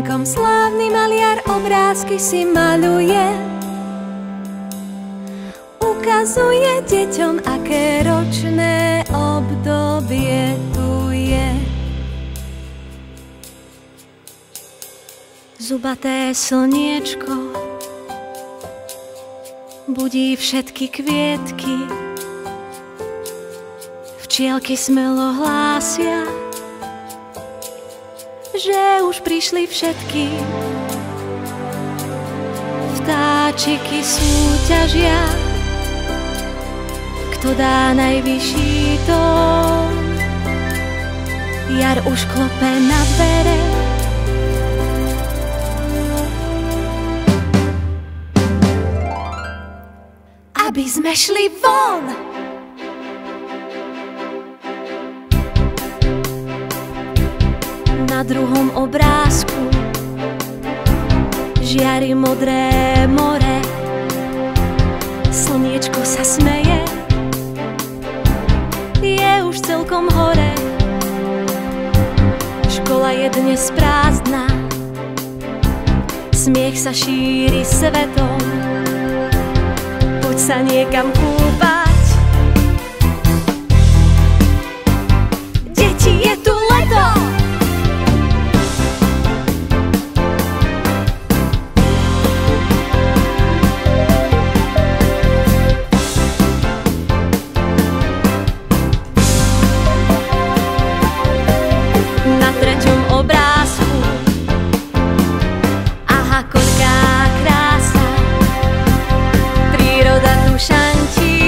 okienkom slávny maliar obrázky si maľuje. Ukazuje deťom, aké ročné obdobie tu je. Zubaté slniečko budí všetky kvietky. Včielky smelo hlásia, že už prišli všetky. Vtáčiky súťažia, kto dá najvyšší tón. Jar už klope na dvere, aby sme šli von. Na druhom obrázku žiari modré more. Slniečko sa smeje, je už celkom hore. Škola je dnes prázdna, smiech sa šíri svetom. Poď sa niekam kúpať, deti, je tu leto. Na treťom obrázku, aha, koľká krása, príroda tu šantí,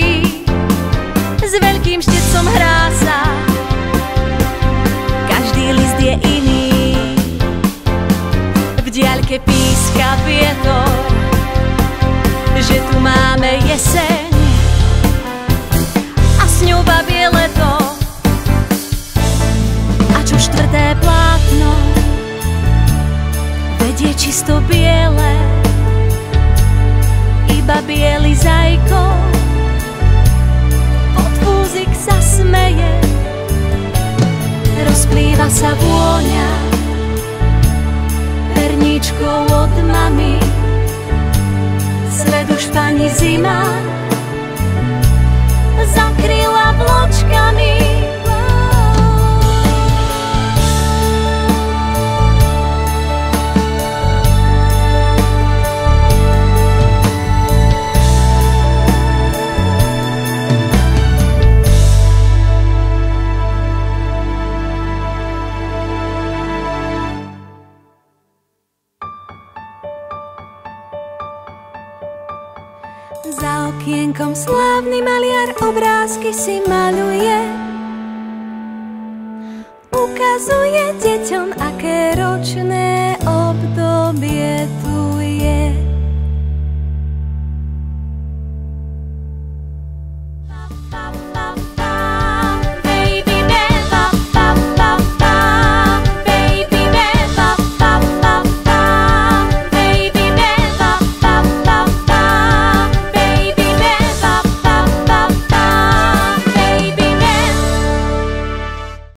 s veľkým štecom hrá sa. Každý list je iný, v diaľke píska vietor, že tu máme jeseň a s ňou babie leto. Štvrté plátno vedie čisto biele, iba biely zajko pod fúzik sa smeje. Rozplýva sa vôňa perníčkou od mami. Svet už pani zima zakryla vločkami. Za okienkom slávny maliar obrázky si maľuje. Ukazuje deťom, aké ročné